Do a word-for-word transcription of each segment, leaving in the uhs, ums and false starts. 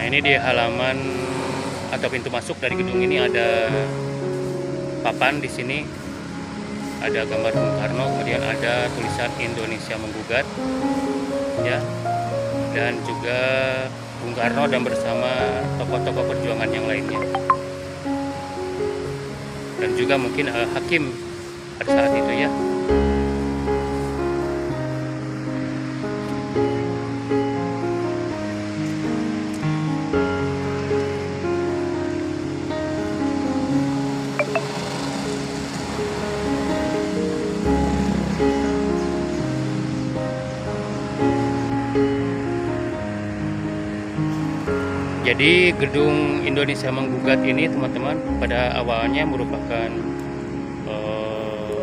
ini di halaman atau pintu masuk dari gedung ini ada papan. Di sini ada gambar Bung Karno, kemudian ada tulisan Indonesia Menggugat, ya, dan juga Bung Karno dan bersama tokoh-tokoh perjuangan yang lainnya, dan juga mungkin uh, hakim pada saat itu, ya. Jadi gedung Indonesia Menggugat ini, teman-teman, pada awalnya merupakan uh,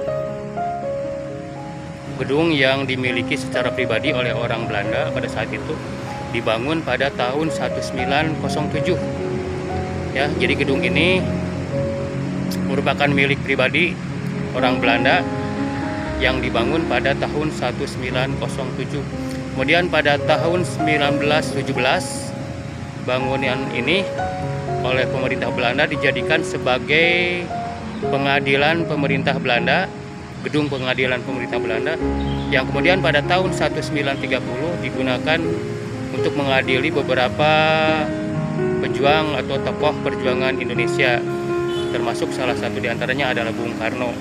gedung yang dimiliki secara pribadi oleh orang Belanda pada saat itu, dibangun pada tahun seribu sembilan ratus tujuh. Ya, jadi gedung ini merupakan milik pribadi orang Belanda yang dibangun pada tahun seribu sembilan ratus tujuh. Kemudian pada tahun seribu sembilan ratus tujuh belas bangunan ini oleh pemerintah Belanda dijadikan sebagai pengadilan pemerintah Belanda, gedung pengadilan pemerintah Belanda, yang kemudian pada tahun seribu sembilan ratus tiga puluh digunakan untuk mengadili beberapa pejuang atau tokoh perjuangan Indonesia, termasuk salah satu diantaranya adalah Bung Karno.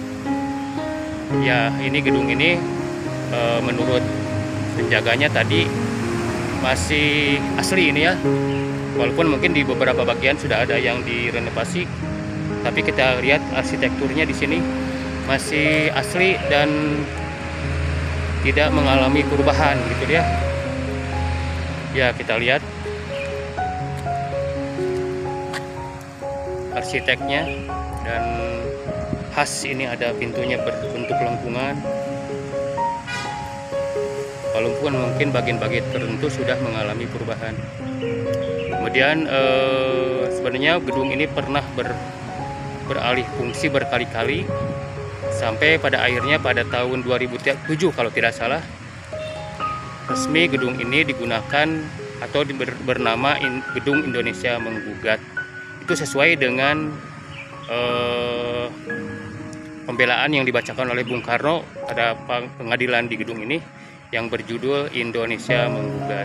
Ya, ini gedung ini e, menurut penjaganya tadi masih asli ini, ya, walaupun mungkin di beberapa bagian sudah ada yang direnovasi, tapi kita lihat arsitekturnya di sini masih asli dan tidak mengalami perubahan, gitu, ya. Ya, kita lihat arsiteknya, dan khas ini ada pintunya berbentuk lengkungan, walaupun mungkin bagian-bagian tertentu sudah mengalami perubahan. Kemudian eh, sebenarnya gedung ini pernah ber, beralih fungsi berkali-kali, sampai pada akhirnya pada tahun dua ribu tujuh kalau tidak salah, resmi gedung ini digunakan atau ber, bernama in, Gedung Indonesia Menggugat. Itu sesuai dengan eh, pembelaan yang dibacakan oleh Bung Karno pada pengadilan di gedung ini yang berjudul Indonesia Menggugat.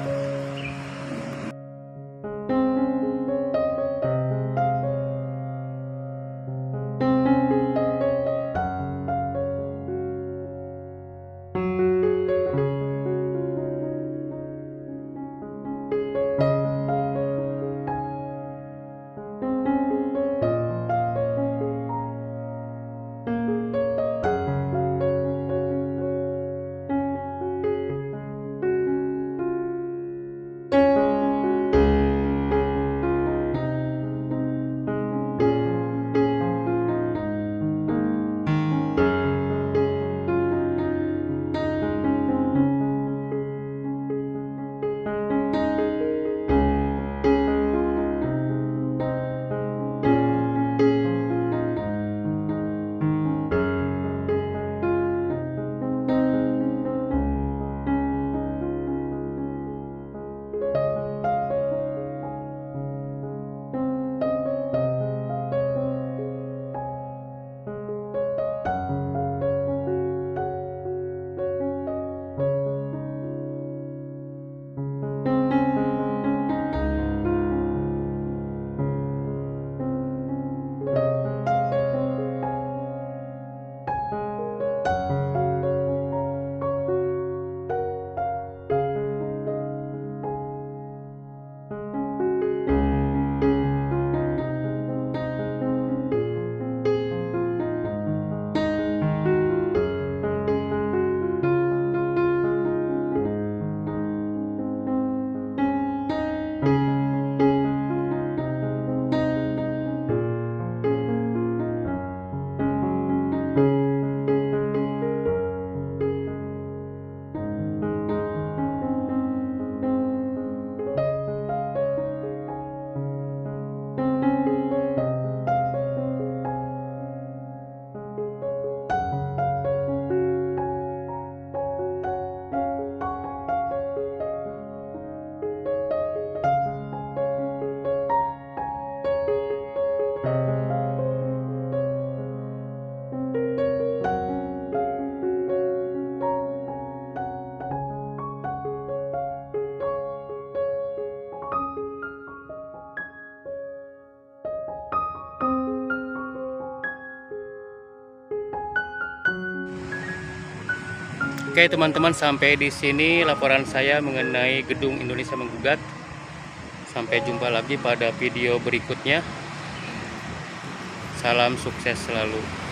Oke teman-teman, sampai di sini laporan saya mengenai Gedung Indonesia Menggugat. Sampai jumpa lagi pada video berikutnya. Salam sukses selalu.